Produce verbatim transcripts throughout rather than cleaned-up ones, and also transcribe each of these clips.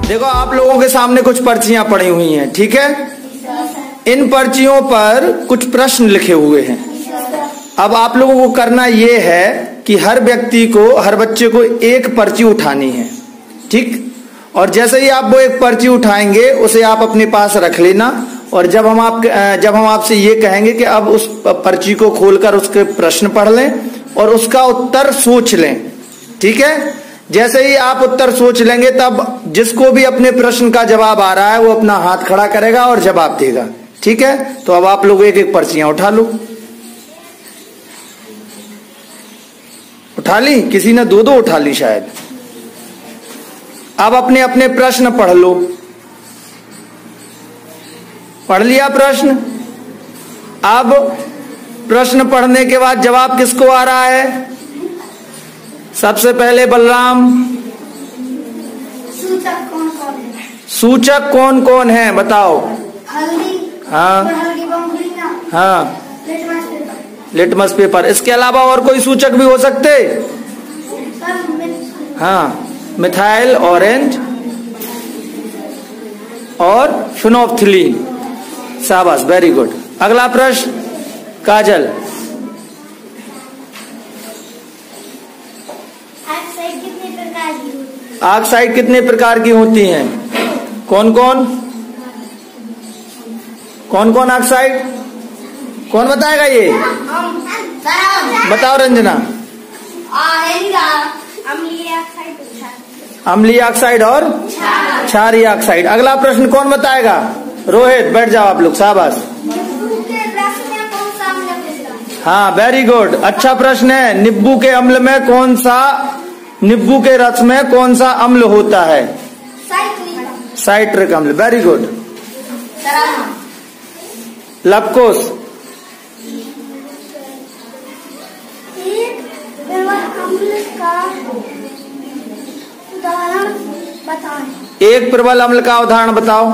देखो आप लोगों के सामने कुछ पर्चियां पड़ी हुई हैं, ठीक है। इन पर्चियों पर कुछ प्रश्न लिखे हुए हैं। अब आप लोगों को करना ये है कि हर व्यक्ति को, हर बच्चे को एक पर्ची उठानी है, ठीक। और जैसे ही आप वो एक पर्ची उठाएंगे उसे आप अपने पास रख लेना, और जब हम आप जब हम आपसे ये कहेंगे कि अब उस पर्ची को खोलकर उसके प्रश्न पढ़ लें और उसका उत्तर सोच लें, ठीक है। जैसे ही आप उत्तर सोच लेंगे तब जिसको भी अपने प्रश्न का जवाब आ रहा है वो अपना हाथ खड़ा करेगा और जवाब देगा, ठीक है। तो अब आप लोग एक एक पर्चियां उठा लो। उठा ली? किसी ने दो दो उठा ली शायद। अब अपने अपने प्रश्न पढ़ लो। पढ़ लिया प्रश्न? अब प्रश्न पढ़ने के बाद जवाब किसको आ रहा है? सबसे पहले बलराम। सूचक कौन कौन है? सूचक कौन कौन है बताओ। हल्दी, हाँ हल्दी बम्बुलियां, हाँ, लिटमस पेपर। Litmus paper. इसके अलावा और कोई सूचक भी हो सकते? हाँ, मिथाइल, ऑरेंज और फिनोल्फथलीन। शाबाश, वेरी गुड। अगला प्रश्न काजल। ऑक्साइड कितने प्रकार की होती है? ऑक्साइड कितने प्रकार की होती हैं? कौन कौन कौन कौन ऑक्साइड? कौन बताएगा ये? बताओ रंजना। अम्लीय ऑक्साइड, अम्लीय ऑक्साइड और क्षारीय ऑक्साइड। अगला प्रश्न कौन बताएगा? रोहित, बैठ जाओ आप लोग, शाबाश। हाँ, वेरी गुड, अच्छा प्रश्न है। नींबू के अम्ल में कौन सा, नींबू के रस में कौन सा अम्ल होता है? साइट्रिक अम्ल, वेरी गुड। लवकुश। एक प्रबल अम्ल का उदाहरण बताओ।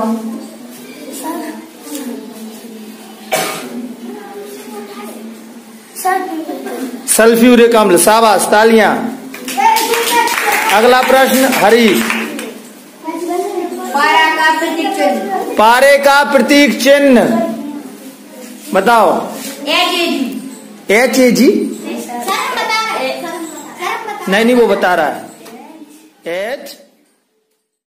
सल्फ्यूरिक अम्ल, शाबाश, तालियां। अगला प्रश्न हरीश। पारा का प्रतीक चिन्ह। पारे का प्रतीक चिन्ह बताओ। H A G. H A G? नहीं नहीं, वो बता रहा है एच